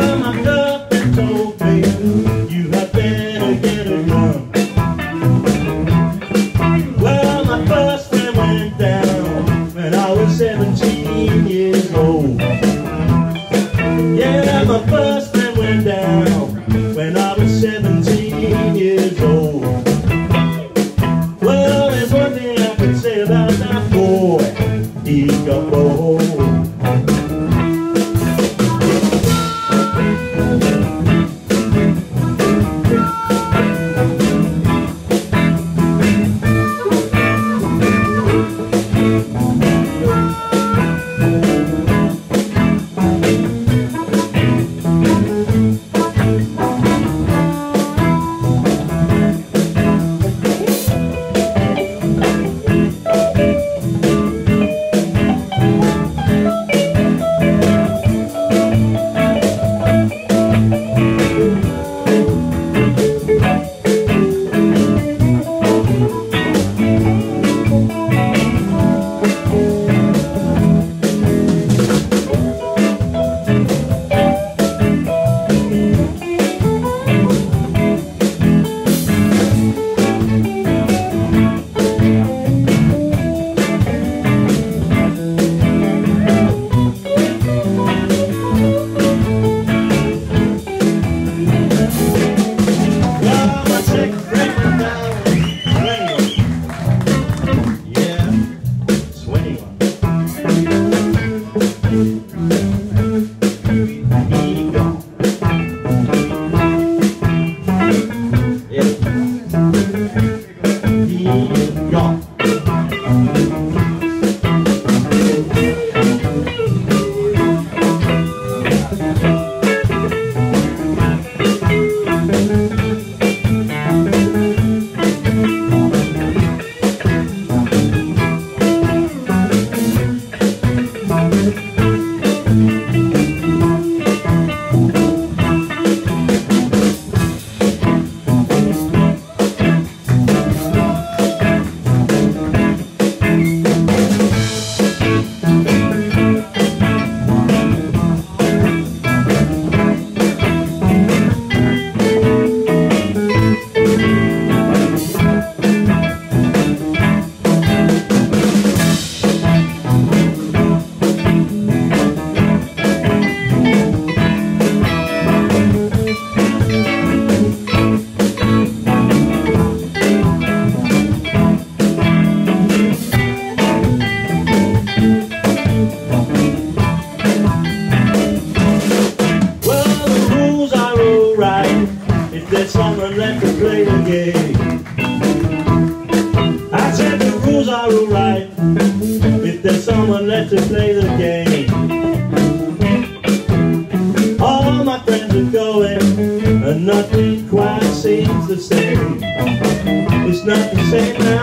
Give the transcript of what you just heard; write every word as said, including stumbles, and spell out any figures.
Well, my girlfriend told me you had better get a gun. Well, my first friend went down when I was seventeen years old. Yeah, my first friend went down when I was seventeen years old. Well, there's one thing I can say about that boy, he got bold. There's someone left to play the game. I said the rules are alright if there's someone left to play the game. All my friends are going and nothing quite seems the same. It's not the same now.